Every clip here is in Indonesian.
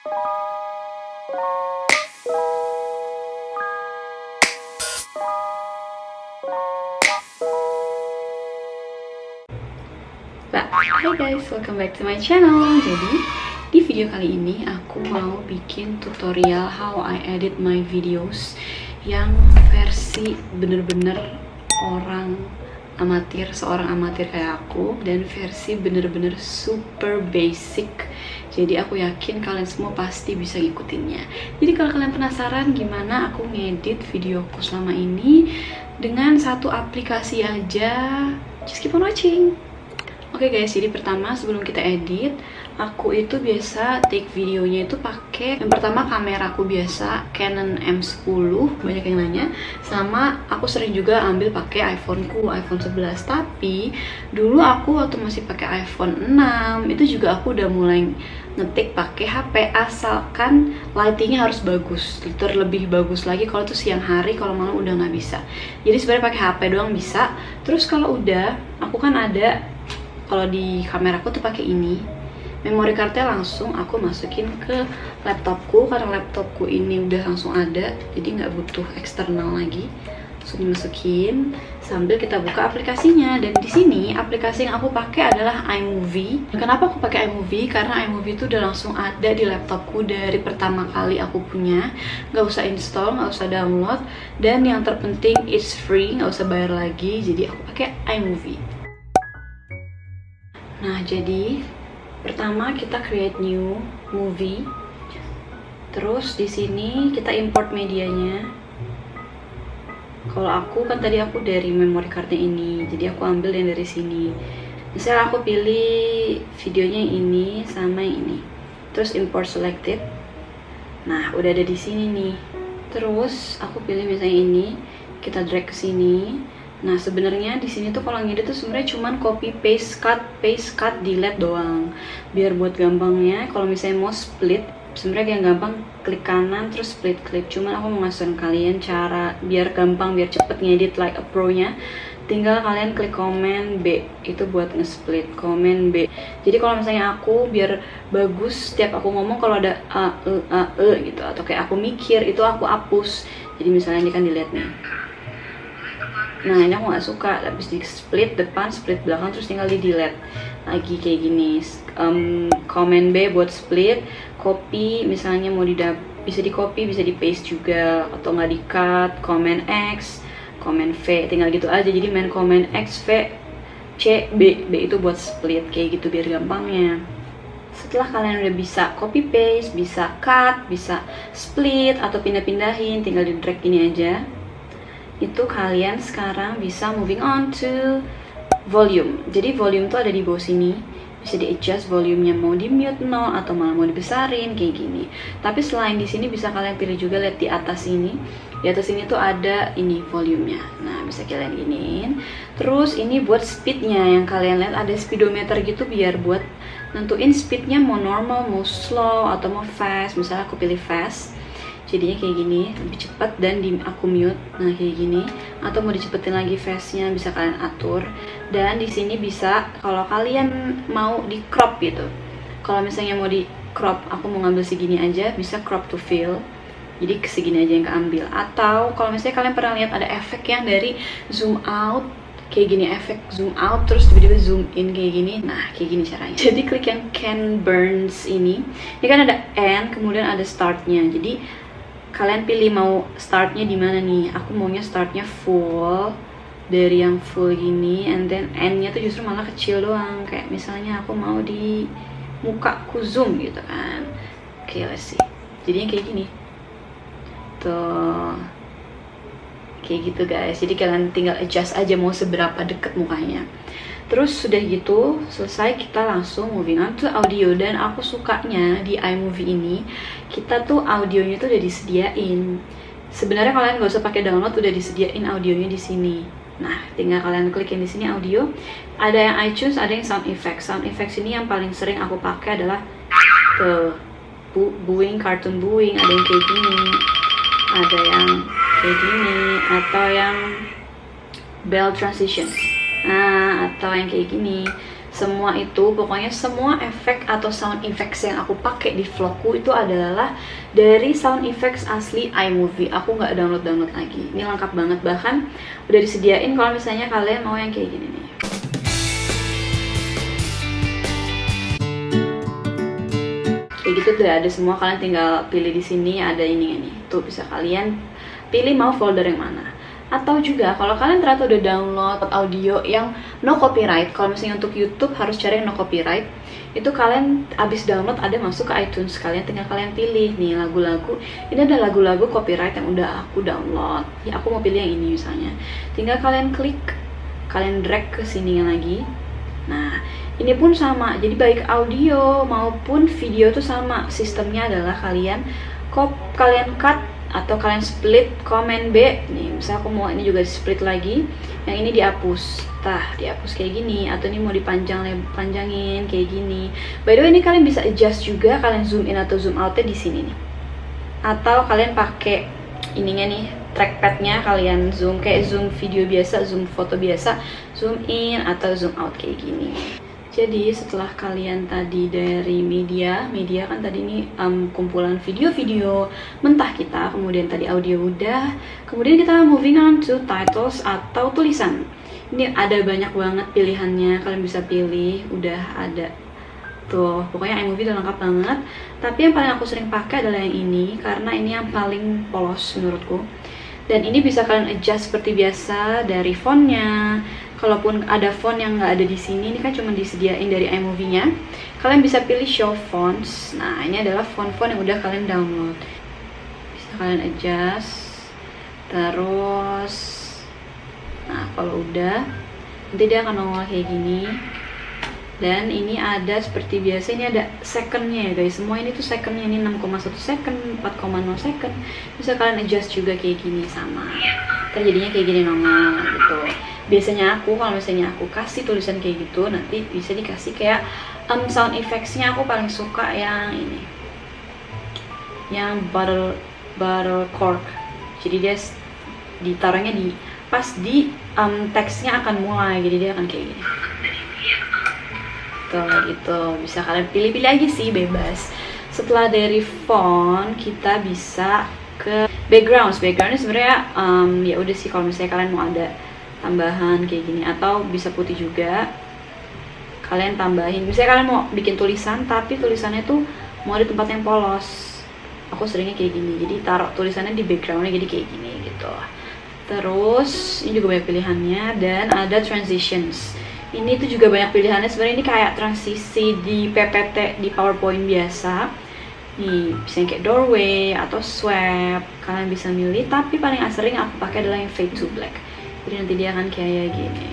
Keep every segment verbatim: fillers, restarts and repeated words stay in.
Hai guys, welcome back to my channel. Jadi di video kali ini aku mau bikin tutorial how I edit my videos yang versi bener-bener orang amatir, seorang amatir kayak aku, dan versi bener-bener super basic. Jadi aku yakin kalian semua pasti bisa ngikutinnya. Jadi kalau kalian penasaran gimana aku ngedit videoku selama ini dengan satu aplikasi aja, just keep on watching. Oke okay guys, jadi pertama sebelum kita edit, aku itu biasa take videonya itu pakai yang pertama kameraku biasa Canon M sepuluh, banyak yang nanya, sama aku sering juga ambil pakai iPhoneku, iPhone sebelas. Tapi dulu aku waktu masih pakai iPhone enam itu juga aku udah mulai ngetik pakai H P, asalkan lightingnya harus bagus, terlebih bagus lagi kalau itu siang hari, kalau malam udah nggak bisa. Jadi sebenarnya pakai H P doang bisa. Terus kalau udah, aku kan ada, kalau di kameraku tuh pakai ini, memory cardnya langsung aku masukin ke laptopku, karena laptopku ini udah langsung ada, jadi nggak butuh eksternal lagi. Langsung dimasukin sambil kita buka aplikasinya. Dan di sini aplikasi yang aku pakai adalah iMovie. Kenapa aku pakai iMovie? Karena iMovie itu udah langsung ada di laptopku dari pertama kali aku punya, nggak usah install, nggak usah download, dan yang terpenting it's free, nggak usah bayar lagi. Jadi aku pakai iMovie. Nah, jadi pertama kita create new movie. Terus di sini kita import medianya. Kalau aku kan tadi aku dari memory cardnya ini, jadi aku ambil yang dari sini. Misalnya aku pilih videonya yang ini sama yang ini. Terus import selected. Nah, udah ada di sini nih. Terus aku pilih misalnya ini, kita drag ke sini. Nah, sebenarnya di sini tuh kalau ngedit tuh sebenarnya cuman copy paste cut paste cut delete doang. Biar buat gampangnya, kalau misalnya mau split, sebenarnya yang gampang klik kanan terus split clip. Cuman aku mau ngasuhin kalian cara biar gampang, biar cepet ngedit like a pro-nya. Tinggal kalian klik Command B, itu buat nge-split, Command B. Jadi kalau misalnya aku biar bagus setiap aku ngomong, kalau ada a e a e gitu atau kayak aku mikir, itu aku hapus. Jadi misalnya ini kan dilihat nih. Nah, ini aku nggak suka, habis di split depan, split belakang, terus tinggal di delete lagi kayak gini. um, Command B buat split, copy, misalnya mau di bisa di copy, bisa di paste juga, atau nggak di cut, Command X, Command V, tinggal gitu aja. Jadi main Command X, V, C, B, B itu buat split kayak gitu biar gampangnya. Setelah kalian udah bisa copy paste, bisa cut, bisa split atau pindah-pindahin, tinggal di drag gini aja. Itu kalian sekarang bisa moving on to volume. Jadi volume tuh ada di bawah sini, bisa di adjust volumenya, mau di mute nol atau malah mau dibesarin kayak gini. Tapi selain di sini bisa kalian pilih juga, lihat di atas ini. Di atas ini tuh ada ini volumenya. Nah, bisa kalian giniin. Terus ini buat speednya, yang kalian lihat ada speedometer gitu, biar buat nentuin speednya mau normal, mau slow atau mau fast. Misalnya aku pilih fast, jadinya kayak gini, lebih cepat, dan di aku mute. Nah, kayak gini. Atau mau dicepetin lagi fast-nya bisa kalian atur. Dan di sini bisa kalau kalian mau di crop gitu. Kalau misalnya mau di crop, aku mau ngambil segini aja, bisa crop to fill. Jadi segini aja yang keambil. Atau kalau misalnya kalian pernah lihat ada efek yang dari zoom out, kayak gini, efek zoom out terus tiba-tiba zoom in kayak gini. Nah, kayak gini caranya. Jadi klik yang Ken Burns ini. Ini kan ada end, kemudian ada startnya. Jadi kalian pilih mau startnya di mana nih. Aku maunya startnya full, dari yang full gini, and then endnya tuh justru malah kecil doang. Kayak misalnya aku mau di mukaku zoom gitu kan. Oke, let's see. Jadinya kayak gini tuh, kayak gitu guys. Jadi kalian tinggal adjust aja mau seberapa deket mukanya. Terus sudah gitu selesai, kita langsung moving on to audio. Dan aku sukanya di iMovie ini, kita tuh audionya tuh udah disediain. Sebenarnya kalian gak usah pakai download, udah disediain audionya di sini. Nah, tinggal kalian klik yang di sini audio. Ada yang iTunes, ada yang sound effects. Sound effects ini yang paling sering aku pakai adalah tuh bu buing, cartoon buing. Ada yang kayak gini, ada yang kayak gini, atau yang bell transition. Nah, atau yang kayak gini. semua itu, pokoknya semua efek atau sound effects yang aku pakai di vlogku itu adalah dari sound effects asli iMovie. Aku nggak download-download lagi. Ini lengkap banget, bahkan udah disediain kalau misalnya kalian mau yang kayak gini nih. Kayak gitu udah ada semua, kalian tinggal pilih di sini ada ini nih. Tuh bisa kalian pilih mau folder yang mana. Atau juga kalau kalian ternyata udah download audio yang no copyright, kalau misalnya untuk YouTube harus cari yang no copyright, itu kalian abis download ada masuk ke iTunes, kalian tinggal kalian pilih nih lagu-lagu. Ini ada lagu-lagu copyright yang udah aku download. Ya aku mau pilih yang ini misalnya. Tinggal kalian klik, kalian drag ke sini lagi. Nah, ini pun sama. Jadi baik audio maupun video tuh sama. Sistemnya adalah kalian kop kalian cut atau kalian split komen B nih, misal aku mau ini juga split lagi, yang ini dihapus, tah dihapus kayak gini, atau ini mau dipanjang panjangin kayak gini. By the way, ini kalian bisa adjust juga, kalian zoom in atau zoom outnya di sini nih, atau kalian pakai ininya nih trackpadnya, kalian zoom kayak zoom video biasa, zoom foto biasa, zoom in atau zoom out kayak gini. Jadi setelah kalian tadi dari media, media kan tadi ini um, kumpulan video-video mentah kita, kemudian tadi audio udah, kemudian kita moving on to titles atau tulisan. Ini ada banyak banget pilihannya, kalian bisa pilih, udah ada tuh, pokoknya iMovie udah lengkap banget. Tapi yang paling aku sering pakai adalah yang ini, karena ini yang paling polos menurutku. Dan ini bisa kalian adjust seperti biasa dari fontnya. Kalaupun ada font yang nggak ada di sini, ini kan cuma disediain dari iMovie-nya. Kalian bisa pilih show fonts. Nah, ini adalah font-font yang udah kalian download. Bisa kalian adjust. Terus, nah kalau udah, nanti dia akan nongol kayak gini. Dan ini ada seperti biasa, ini ada second-nya ya guys. Semua ini tuh second-nya, ini enam koma satu second, empat koma nol second. Bisa kalian adjust juga kayak gini sama. Terjadinya kayak gini nongol gitu. Biasanya aku kalau misalnya aku kasih tulisan kayak gitu, nanti bisa dikasih kayak um, sound effects-nya. Aku paling suka yang ini, yang bottle bottle cork. Jadi dia ditaruhnya di pas di um, teksnya akan mulai, jadi dia akan kayak gini. Tuh gitu, bisa kalian pilih-pilih aja sih, bebas. Setelah dari font, kita bisa ke background. Backgroundnya sebenarnya um, ya udah sih, kalau misalnya kalian mau ada tambahan kayak gini, atau bisa putih juga, kalian tambahin. Misalnya kalian mau bikin tulisan tapi tulisannya tuh mau di tempat yang polos, aku seringnya kayak gini, jadi taruh tulisannya di backgroundnya jadi kayak gini gitu. Terus ini juga banyak pilihannya, dan ada transitions. Ini tuh juga banyak pilihannya sebenarnya. Ini kayak transisi di P P T di PowerPoint biasa nih, bisa kayak doorway atau swipe, kalian bisa milih. Tapi paling sering aku pakai adalah yang fade to black. Jadi nanti dia akan kayak gini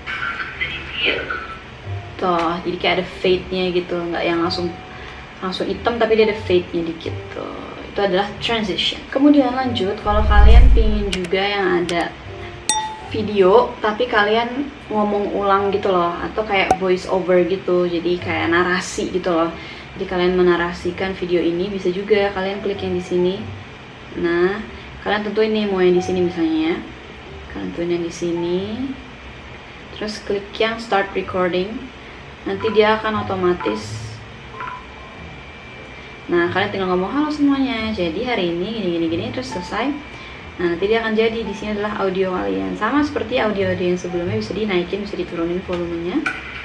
tuh, jadi kayak ada fade-nya gitu, nggak yang langsung langsung hitam, tapi dia ada fade-nya dikit tuh. Itu adalah transition. Kemudian lanjut, kalau kalian pingin juga yang ada video tapi kalian ngomong ulang gitu loh, atau kayak voice over gitu, jadi kayak narasi gitu loh. Jadi kalian menarasikan video ini, bisa juga kalian klik yang di sini. Nah, kalian tentuin nih mau yang di sini misalnya ya. Kalian tentuin yang di sini. Terus klik yang start recording. Nanti dia akan otomatis. Nah, kalian tinggal ngomong halo semuanya. Jadi hari ini gini gini gini, terus selesai. Nah, nanti dia akan jadi di sini adalah audio kalian. Sama seperti audio-audio yang sebelumnya, bisa dinaikin, bisa diturunin volumenya.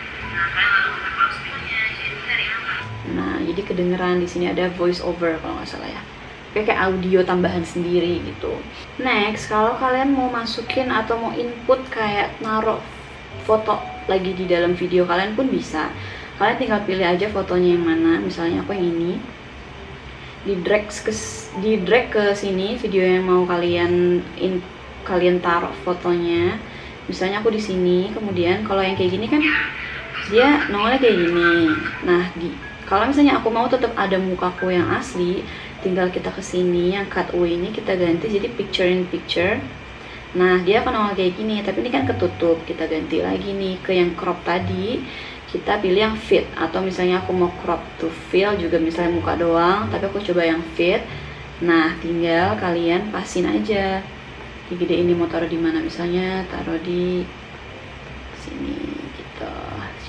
Nah, jadi kedengeran di sini ada voice over kalau nggak salah ya. Kayak audio tambahan sendiri gitu. Next, kalau kalian mau masukin atau mau input kayak naruh foto lagi di dalam video kalian pun bisa. Kalian tinggal pilih aja fotonya yang mana. Misalnya aku yang ini. Di drag ke di drag ke sini video yang mau kalian in, kalian taruh fotonya. Misalnya aku di sini. Kemudian kalau yang kayak gini kan dia nongolnya kayak gini. Nah, di kalau misalnya aku mau tetap ada mukaku yang asli, tinggal kita kesini yang cut away ini kita ganti jadi picture in picture. Nah, dia akan nongol kayak gini, tapi ini kan ketutup. Kita ganti lagi nih ke yang crop tadi. Kita pilih yang fit, atau misalnya aku mau crop to fill juga, misalnya muka doang, tapi aku coba yang fit. Nah, tinggal kalian pasin aja. Digedein ini mau taruh di mana, misalnya taruh di sini gitu.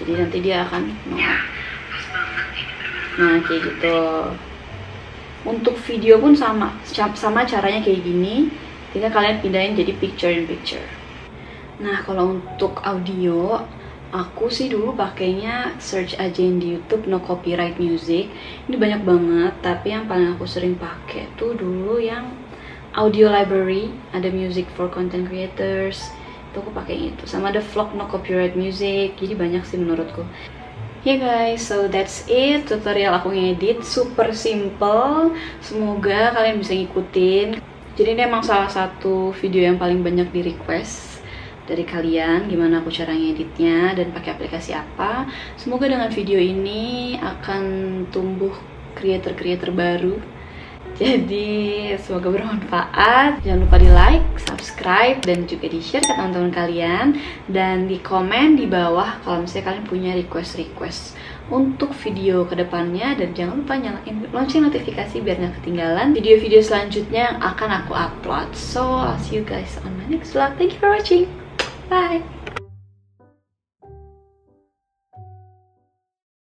jadi nanti dia akan nongol. Nah kayak gitu. Untuk video pun sama sama caranya kayak gini, tinggal kalian pindahin jadi picture in picture. Nah kalau untuk audio, aku sih dulu pakainya search aja di YouTube no copyright music. Ini banyak banget, tapi yang paling aku sering pakai tuh dulu yang audio library, ada music for content creators, itu aku pakai itu. Sama ada vlog no copyright music, jadi banyak sih menurutku. Ya yeah guys, so that's it tutorial aku ngedit, super simple. Semoga kalian bisa ngikutin. Jadi ini emang salah satu video yang paling banyak di request dari kalian, gimana aku cara ngeditnya dan pakai aplikasi apa. Semoga dengan video ini akan tumbuh creator-creator baru. Jadi semoga bermanfaat. Jangan lupa di like, subscribe, dan juga di share ke teman-teman kalian. Dan di komen di bawah kalau misalnya kalian punya request-request untuk video kedepannya. Dan jangan lupa nyalain lonceng notifikasi biar nggak ketinggalan video-video selanjutnya yang akan aku upload. So I'll see you guys on my next vlog. Thank you for watching. Bye.